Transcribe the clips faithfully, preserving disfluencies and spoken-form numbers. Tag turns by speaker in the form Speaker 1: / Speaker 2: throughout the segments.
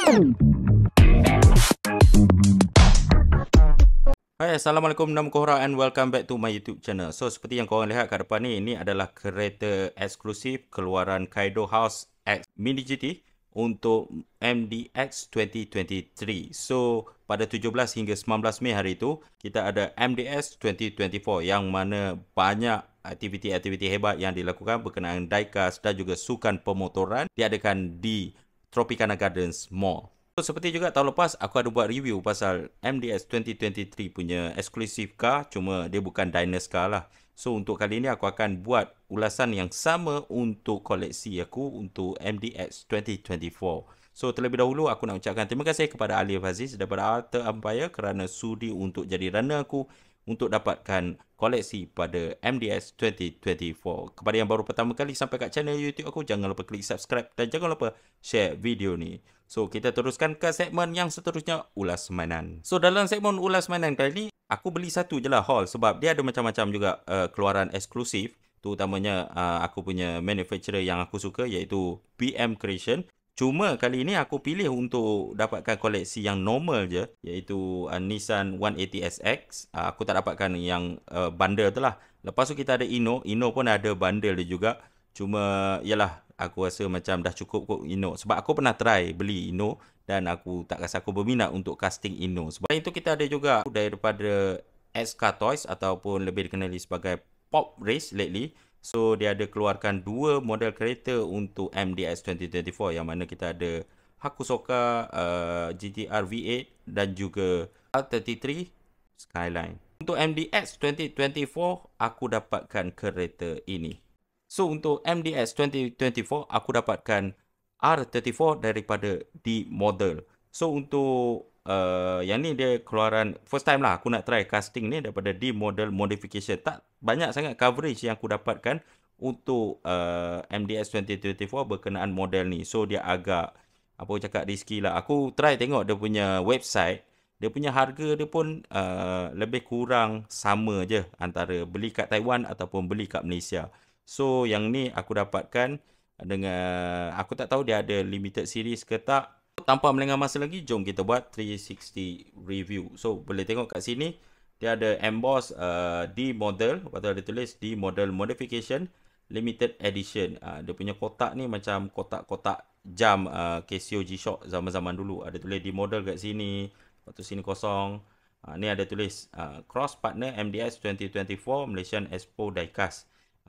Speaker 1: Hai, Assalamualaikum, nama Kohra and welcome back to my YouTube channel. So, seperti yang korang lihat kat depan ni, ini adalah kereta eksklusif keluaran Kaido House X Mini G T untuk M D X dua ribu dua puluh tiga. So, pada tujuh belas hingga sembilan belas Mei hari itu, kita ada M D X dua ribu dua puluh empat yang mana banyak aktiviti-aktiviti hebat yang dilakukan berkenaan diecast dan juga sukan pemotoran diadakan di Tropicana Gardens Mall. So, seperti juga tahun lepas, aku ada buat review pasal M D X dua ribu dua puluh tiga punya exclusive car, cuma dia bukan diners car lah. So, untuk kali ini aku akan buat ulasan yang sama untuk koleksi aku untuk M D X dua ribu dua puluh empat. So, terlebih dahulu aku nak ucapkan terima kasih kepada Alif Aziz daripada Alter Empire kerana sudi untuk jadi runner aku untuk dapatkan koleksi pada M D X dua ribu dua puluh empat. Kepada yang baru pertama kali sampai kat channel YouTube aku, jangan lupa klik subscribe dan jangan lupa share video ni. So, kita teruskan ke segmen yang seterusnya, ulas mainan. So, dalam segmen ulas mainan kali ni, aku beli satu je lah haul sebab dia ada macam-macam juga uh, keluaran eksklusif. Terutamanya uh, aku punya manufacturer yang aku suka iaitu B M Creation. Cuma kali ini aku pilih untuk dapatkan koleksi yang normal je, iaitu uh, Nissan seratus lapan puluh S X. Uh, aku tak dapatkan yang uh, bundle tu lah. Lepas tu kita ada Ino. Ino pun ada bundle dia juga. Cuma, yalah, aku rasa macam dah cukup kot Ino. Sebab aku pernah try beli Ino dan aku tak rasa aku berminat untuk casting Ino. Sebab itu kita ada juga daripada S K Toys ataupun lebih dikenali sebagai Pop Race lately. So, dia ada keluarkan dua model kereta untuk M D X dua ribu dua puluh empat yang mana kita ada Hakusoka uh, G T R V lapan dan juga R tiga puluh tiga Skyline. Untuk M D X dua ribu dua puluh empat, aku dapatkan kereta ini. So, untuk M D X dua ribu dua puluh empat, aku dapatkan R tiga puluh empat daripada D Model. So, untuk uh, yang ni dia keluaran first time lah aku nak try casting ni daripada D Model Modification. Tak banyak sangat coverage yang aku dapatkan untuk uh, M D X dua ribu dua puluh empat berkenaan model ni. So, dia agak, apa aku cakap, risky lah. Aku try tengok dia punya website. Dia punya harga dia pun uh, lebih kurang sama je antara beli kat Taiwan ataupun beli kat Malaysia. So, yang ni aku dapatkan dengan, aku tak tahu dia ada limited series ke tak. Tanpa melengah masa lagi, jom kita buat tiga enam puluh review. So, boleh tengok kat sini, dia ada emboss uh, D model, lepas tu ada tulis D model modification limited edition. Uh, dia punya kotak ni macam kotak-kotak jam uh, Casio G-Shock zaman-zaman dulu. Ada tulis D model kat sini, lepas tu sini kosong. Uh, ni ada tulis uh, cross partner M D X dua ribu dua puluh empat Malaysian Expo Diecast.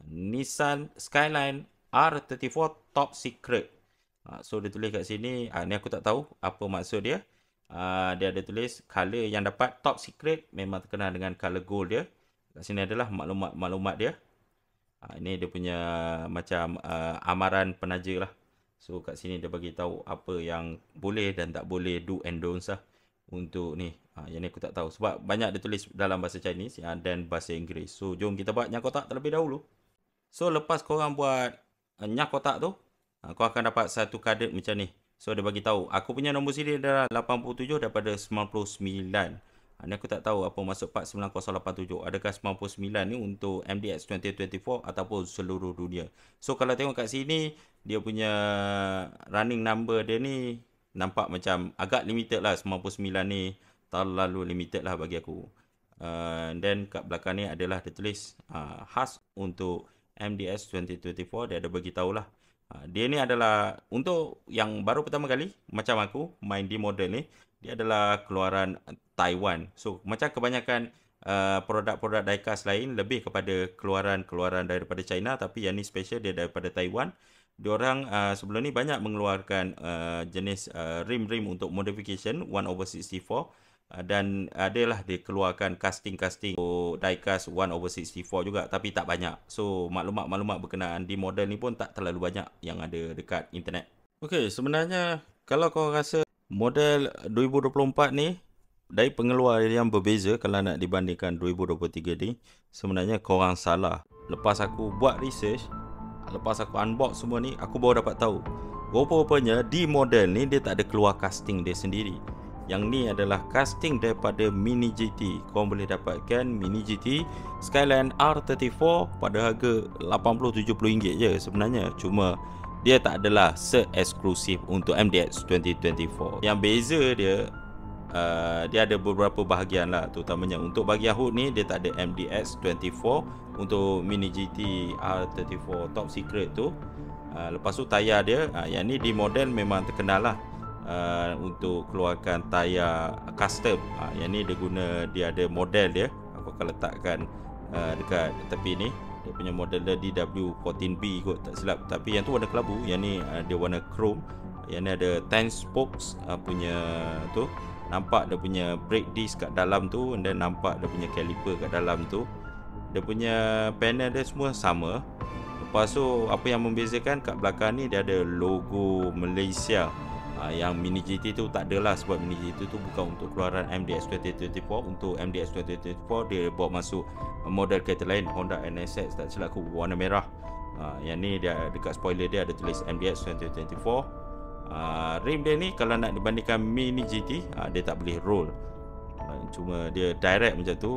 Speaker 1: Nissan Skyline R tiga puluh empat Top Secret. Uh, so, dia tulis kat sini, uh, ni aku tak tahu apa maksud dia. Uh, dia ada tulis color yang dapat Top Secret memang terkenal dengan color gold dia. Kat sini adalah maklumat-maklumat dia. Uh, ini dia punya macam uh, amaran penaja lah. So, kat sini dia bagi tahu apa yang boleh dan tak boleh, do and don'ts lah untuk ni. Uh, yang ni aku tak tahu sebab banyak dia tulis dalam bahasa Chinese uh, dan bahasa Inggeris. So, jom kita buat yang kotak terlebih dahulu. So, lepas korang buat uh, nyak kotak tu, uh, kau akan dapat satu carded macam ni. So, dia bagi tahu. Aku punya nombor siri adalah lapan puluh tujuh daripada sembilan puluh sembilan. Uh, ni aku tak tahu apa maksud part sembilan kosong lapan tujuh. Adakah sembilan puluh sembilan ni untuk M D X dua ribu dua puluh empat ataupun seluruh dunia. So, kalau tengok kat sini, dia punya running number dia ni nampak macam agak limited lah. sembilan puluh sembilan ni terlalu limited lah bagi aku. Uh, then, kat belakang ni adalah dia tulis uh, khas untuk M D X dua ribu dua puluh empat. Dia ada bagi tahulah. Uh, dia ni adalah untuk yang baru pertama kali macam aku main di model ni. Dia adalah keluaran Taiwan. So, macam kebanyakan uh, produk-produk diecast lain lebih kepada keluaran-keluaran daripada China, tapi yang ni special dia daripada Taiwan. Diorang uh, sebelum ni banyak mengeluarkan uh, jenis uh, rim-rim untuk modification one over sixty-four. Uh, dan adalah dia keluarkan casting-casting untuk diecast one over sixty-four juga, tapi tak banyak. So, maklumat-maklumat berkenaan di model ni pun tak terlalu banyak yang ada dekat internet. Okey, sebenarnya kalau kau rasa model dua ribu dua puluh empat ni dari pengeluar yang berbeza kalau nak dibandingkan dua ribu dua puluh tiga ni, sebenarnya korang salah. Lepas aku buat research, lepas aku unbox semua ni, aku baru dapat tahu rupa-rupanya di model ni dia tak ada keluar casting dia sendiri. Yang ni adalah casting daripada Mini G T. Korang boleh dapatkan Mini G T Skyline R tiga puluh empat pada harga lapan puluh tujuh puluh ringgit je sebenarnya. Cuma dia tak adalah se-eksklusif untuk M D X dua ribu dua puluh empat. Yang beza dia, uh, dia ada beberapa bahagian lah, terutamanya untuk bahagian hood ni dia tak ada M D X dua puluh empat. Untuk Mini G T R tiga puluh empat Top Secret tu, uh, lepas tu tayar dia, uh, yang ni di model memang terkenal lah, uh, untuk keluarkan tayar custom. uh, Yang ni dia guna, dia ada model dia, aku akan letakkan uh, dekat tepi ni. Dia punya model dia D W empat belas B kot, tak silap. Tapi yang tu warna kelabu, yang ni uh, dia warna chrome. Yang ni ada ten spokes uh, punya tu. Nampak dia punya brake disc kat dalam tu, and then nampak dia punya caliper kat dalam tu. Dia punya panel dia semua sama. Lepas tu apa yang membezakan, kat belakang ni dia ada logo Malaysia. Ha, yang Mini G T tu tak adalah, sebab Mini G T tu bukan untuk keluaran M D X dua ribu dua puluh empat. Untuk M D X dua ribu dua puluh empat dia bawa masuk model kereta lain, Honda N S X tak silap aku, warna merah. Ha, yang ni dia dekat spoiler dia ada tulis M D X dua ribu dua puluh empat. Ha, rim dia ni kalau nak dibandingkan Mini G T, ha, dia tak boleh roll. Ha, cuma dia direct macam tu.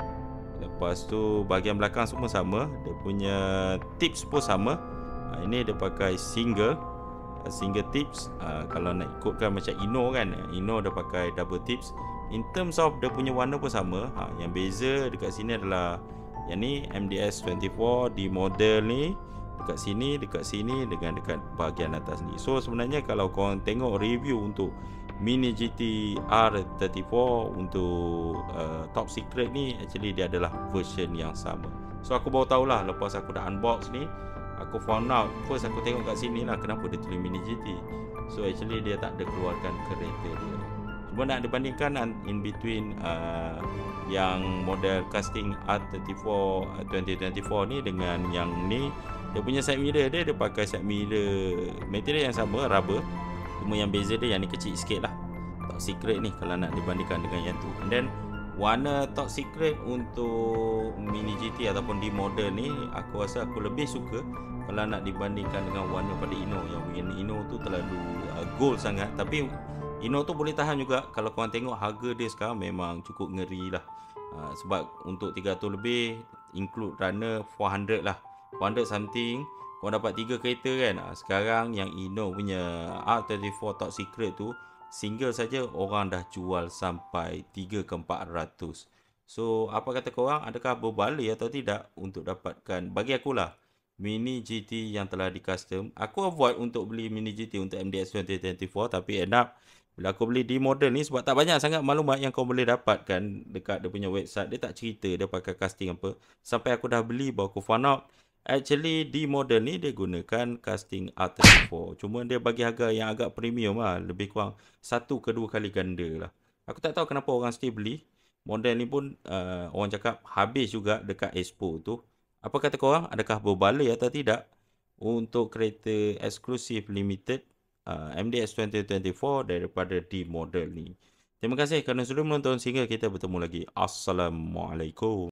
Speaker 1: Lepas tu bahagian belakang semua sama. Dia punya tips pun sama. ha, Ini dia pakai single Single tips. ha, Kalau nak ikutkan macam Ino kan, Ino dia pakai double tips. In terms of dia punya warna pun sama. ha, Yang beza dekat sini adalah, yang ni M D X dua puluh empat di model ni, dekat sini, dekat sini dengan dekat bahagian atas ni. So sebenarnya kalau korang tengok review untuk Mini G T R tiga puluh empat untuk uh, Top Secret ni, actually dia adalah version yang sama. So aku baru tahulah lepas aku dah unbox ni, aku found out, first aku tengok kat sini lah kenapa dia tulis Mini G T. So actually dia tak ada keluarkan kereta dia. Cuma nak dibandingkan in between uh, yang model casting R tiga puluh empat dua ribu dua puluh empat ni dengan yang ni, dia punya side mirror dia, dia pakai side mirror material yang sama, rubber. Cuma yang beza dia yang ni kecil sikit lah, Top Secret ni, kalau nak dibandingkan dengan yang tu. And then warna Top Secret untuk Mini G T ataupun di model ni, aku rasa aku lebih suka kalau nak dibandingkan dengan warna pada Ino. Yang warna Ino tu terlalu uh, gold sangat. Tapi Ino tu boleh tahan juga. Kalau korang tengok harga dia sekarang memang cukup ngeri lah. uh, Sebab untuk tiga ratus lebih, include runner empat ratus lah, empat ratus something, korang dapat tiga kereta kan. uh, Sekarang yang Ino punya R tiga puluh empat Top Secret tu, single saja orang dah jual sampai tiga ke empat ratus. So apa kata korang, adakah berbaloi atau tidak untuk dapatkan, bagi akulah, Mini G T yang telah di custom. Aku avoid untuk beli Mini G T untuk M D X dua ribu dua puluh empat, tapi end up bila aku beli di model ni, sebab tak banyak sangat maklumat yang kau boleh dapatkan dekat dia punya website. Dia tak cerita dia pakai casting apa. Sampai aku dah beli baru aku found out, actually di model ni dia gunakan casting R tiga puluh empat. Cuma dia bagi harga yang agak premium lah, lebih kurang satu ke dua kali ganda lah. Aku tak tahu kenapa orang still beli. Model ni pun uh, orang cakap habis juga dekat Expo tu. Apa kata korang, adakah berbaloi atau tidak untuk kereta eksklusif limited uh, M D X dua ribu dua puluh empat daripada di model ni? Terima kasih kerana sudah menonton, sehingga kita bertemu lagi. Assalamualaikum.